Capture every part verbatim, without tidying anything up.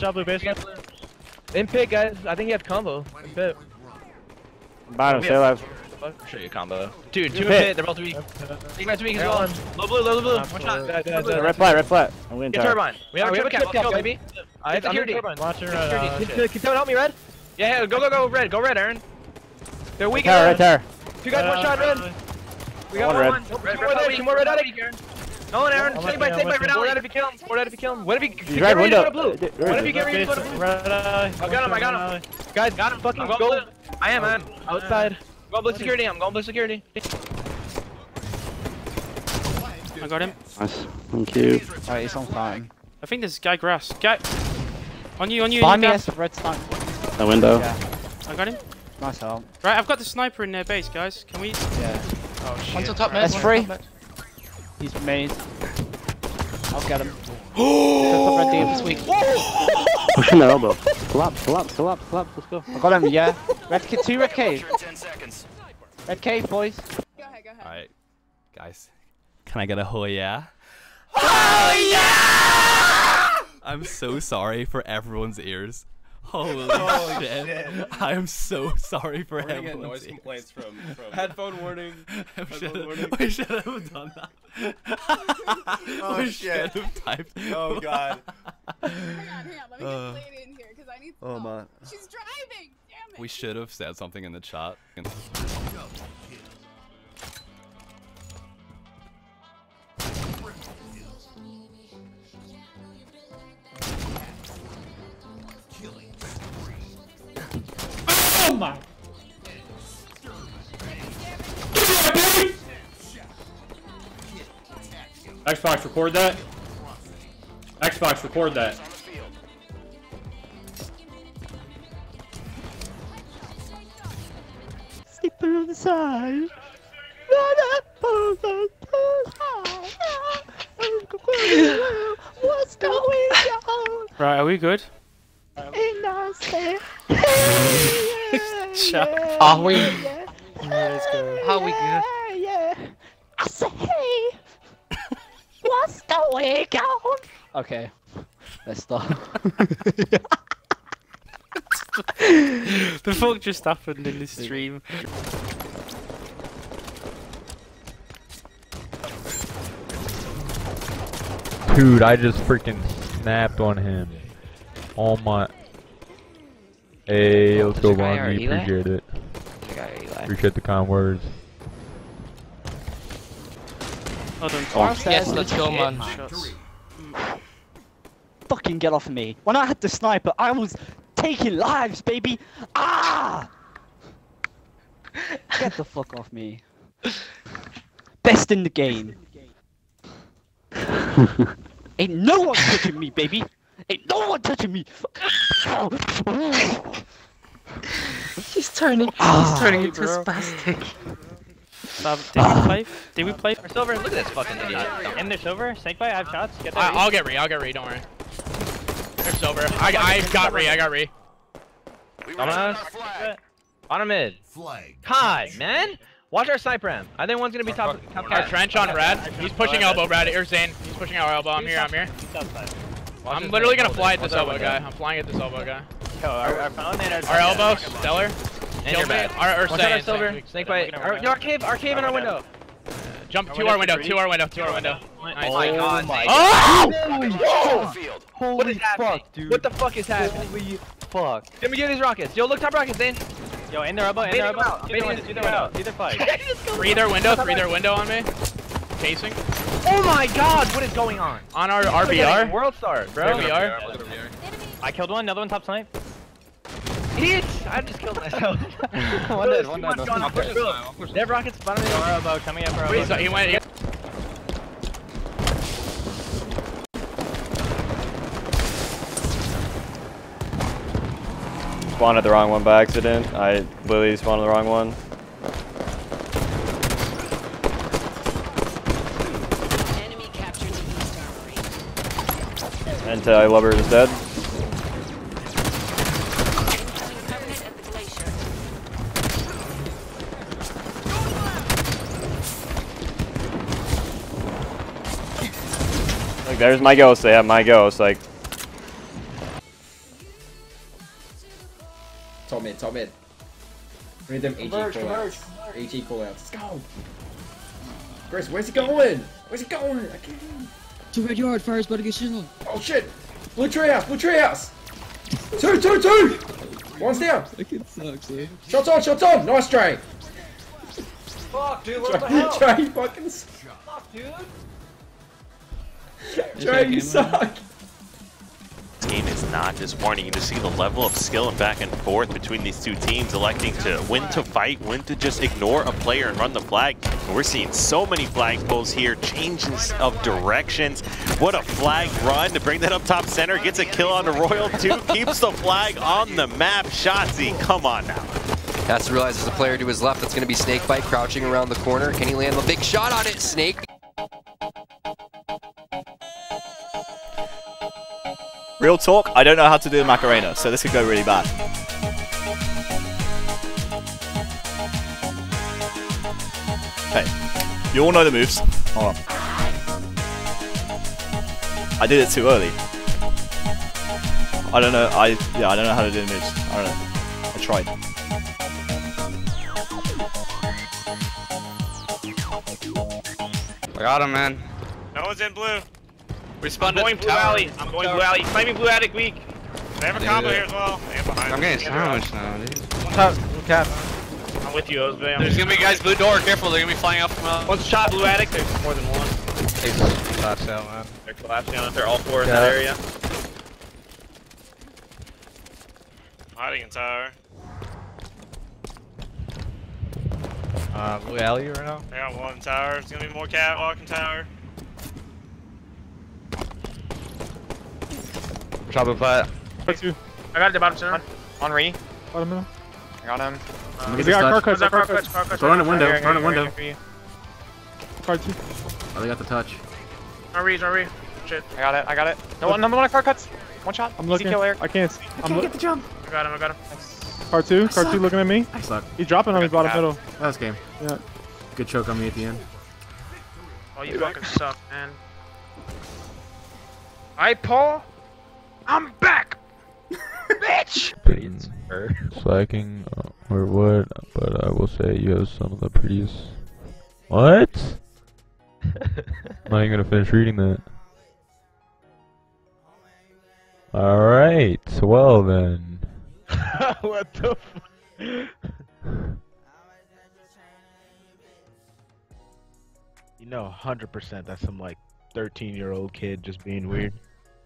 shot blue basement. In pit, guys. I think he had combo. In pit. Bottom, stay alive. I'll show you a combo. Dude, two in pit. They're both weak. Take my two weak as well. Low blue, low blue. One shot. Red flat, red flat. I'm winning Get turbine. We have a trip cap, let's go, baby. I have security. Watching red. Can someone help me, red? Yeah, yeah, go, go, go, red. Go red, Aaron. They're weak. Tower, red tower. Two guys, one shot, red. We got one. Two more there, two more red addict. No one, Aaron. Take by, take by, red out. If you kill him. Four out if you kill him. What if you get ready to go to blue? What if you get ready to go to blue? Red eye. I got him, I got him. Guys, got him. Fucking go. I am, I am. Outside. Go blue security, I'm going blue security. I got him. Nice. Thank you. Alright, he's on fire. I think there's guy grass. Guy. On you, on you. Buy me a red sniper. The window. Yeah. I got him. Nice help. Right, I've got the sniper in their base, guys. Can we? Yeah. Oh shit. One's on top, man. That's free. He's made. I'll get him. Oh! Red D this week. Pushing the elbow. Collapse, collapse, collapse, collapse. Let's go. I got him, yeah. Red K, two red K. Red K, boys. Go ahead, go ahead. Alright, guys. Can I get a oh yeah? Oh yeah! I'm so sorry for everyone's ears. Holy oh, shit. shit. I am so sorry for We're everyone's noise ears. complaints from, from headphone warning. Headphone warning. We should have done that. Oh we shit. should have typed. Oh god. Hang on, hang on. Let me Uh, get Lady in here because I need to oh know. my. She's driving! Damn it! We should have said something in the chat. Oh my! Xbox, record that. Xbox, record that. Sleeping on the side. What's going on? Right, are we good? And I say, Shut up. Are we? yeah, Let's go. How we good? yeah. I say, hey, what's going on? Okay, let's start. The fuck just happened in this stream? Dude, I just freaking snapped on him. Oh my. Hey, let's go, Bonnie. Appreciate it. Appreciate the kind words. Hold on. Oh, Yes, let's go, man. Fucking get off of me. When I had the sniper, I was taking lives, baby. Ah! Get the fuck off me. Best in the game. Ain't no one touching me, baby. Ain't no one touching me. He's turning. Ah, he's turning into a spastic. Bob, did we play? Did we play? Silver, look at this fucking idiot. In there, silver. Snake bite. I have shots. Get that. I, I'll get re. I'll get re. Don't worry. There's silver. I I got re. I got re. Dumbass. Bottom mid. Kai, man. Watch our sniper ram. I think one's gonna be top. top Our trench on Brad. He's pushing elbow, Brad. Here's Zane. He's pushing our elbow. I'm here. I'm here. I'm literally gonna fly at this elbow guy. I'm flying at this elbow guy. Yo, our, our phone and our. Our elbow, stellar. And you're bad. Our, our Watch out our Zane, silver. Zane. Snake bite. Our, no, our cave. Our cave in our window. Jump to our window. To our window. To our window. Nice. Oh my god. Oh! Holy what is happening? Fuck, dude. What the fuck is happening? Holy fuck. Let me get these rockets. Yo, look top rockets, Zane. Yo, in their elbow, in their elbow. Either window, either fight. Three their window. Three their window on me. Casing. Oh my god, what is going on? On our R B R. World star, bro. R B R. I killed one, another one top snipe. Idiot! I just killed myself. One dead, one dead. They have rockets bottom of the Our elbow, coming up our Wait, elbow. so he went. He... Spawned at the wrong one by accident. I literally spawned the wrong one. Enemy captured the east armory. Anti-lubber is dead. Like, there's my ghost. They have my ghost. Like, mid, top mid. We need them H E callouts. H E callouts. Let's go. Chris, where's he going? Where's he going? I can't hear him. To red yard, fire's about to get signaled. Oh shit! Blue treehouse, blue treehouse! Two, two, two! One's down. That kid sucks, eh? Shots on, shots on! Nice, Dre! Fuck, dude, what the Dre, hell? Dre, fucking Fuck, dude. Dre, you suck! This game is not disappointing. You just see the level of skill and back and forth between these two teams, electing to when to fight, when to just ignore a player and run the flag. And we're seeing so many flag pulls here, changes of directions. What a flag run to bring that up top center, gets a kill on the Royal two, keeps the flag on the map. Shotzzy, come on now. Has to realize there's a player to his left that's going to be Snakebite crouching around the corner. Can he land the big shot on it? Snake. Real talk, I don't know how to do the Macarena, so this could go really bad. Hey, you all know the moves. Hold on. I did it too early. I don't know, I, yeah, I don't know how to do the moves. I don't know. I tried. I got him, man. No one's in blue. Respond I'm going blue alley. I'm going blue alley. Claiming blue attic weak. They have a combo here as well. They have behind I'm getting them. sandwiched now, dude. One top, one cap. I'm with you, Osbe. There's gonna be guys blue door. Careful, they're gonna be flying up from uh, One's shot blue attic. There's more than one. They collapsed out, man. They're collapsing on it. They're all four in Yeah. that area. Hiding in tower. Uh, blue alley right now. They got one tower. There's gonna be more cat walking tower. Shot blue flat. Two. I got it, the bottom center. On re. Bottom middle. I got him. Um, we got car cuts, car car cuts. cuts. Go on the window, go on the window. Car two. Oh, they got the touch. No reach, no reach. Shit. I got it, I got it. No one, number one car cuts. One shot. I'm looking. Easy kill, Eric. I can't see. I'm Get the jump. I got him, I got him. Car two, car two looking at me. I suck. He's dropping on me bottom middle. That was game. Yeah. Good choke on me at the end. Oh, you fucking suck, man. Alright, Paul. I'm back! Bitch! Slacking uh, or what? But I will say you have some of the prettiest. What? I'm not even gonna finish reading that. Alright, well then. What the f- You know, one hundred percent that's some like thirteen year old kid just being weird.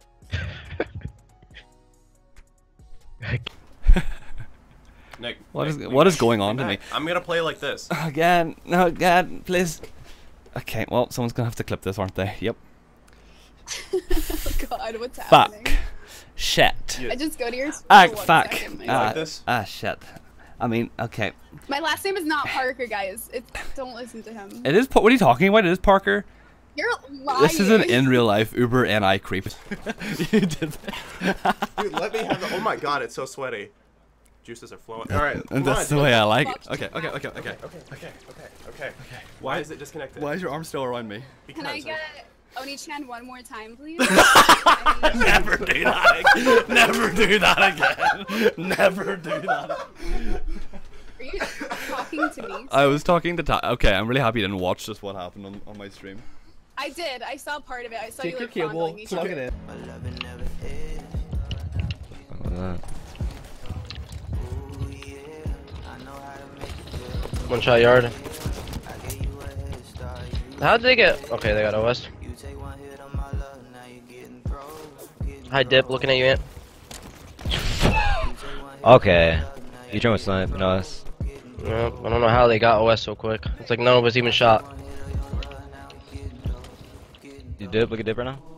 Nick, What Nick, is what is going on Nick, to me? I'm gonna play like this. Again, no, again, please. Okay, well, someone's gonna have to clip this, aren't they? Yep. Oh God, what's happening? Fuck. Shit. I just go to your. Ah, for one fuck. second, like- Ah, like this? ah, shit. I mean, okay. My last name is not Parker, guys. It's don't listen to him. It is. Pa- what are you talking about? It is Parker. You're lying. This is an in real life Uber and I creep. You did that. Dude, let me have the. Oh my God, it's so sweaty. Juices are flowing. All right, And come that's on. the way I like it. Okay, okay, okay, okay. Okay, okay, okay, okay, okay. Why is it disconnected? Why is your arm still around me? Can I get Oni-chan one more time, please? Never do that again. Never do that again. Never do that. Are you talking to me? I was talking to Ta- Okay, I'm really happy you didn't watch just what happened on, on my stream. I did. I saw part of it. I saw Take you your were cable, fondling each plug other. it in. One shot yard. How did they get? Okay, they got O S. Hi, Dip. Looking at you, Ant. Okay. You trying to snipe? Nice. Yep, I don't know how they got O S so quick. It's like none of us even shot. You dip? Look at dip right now?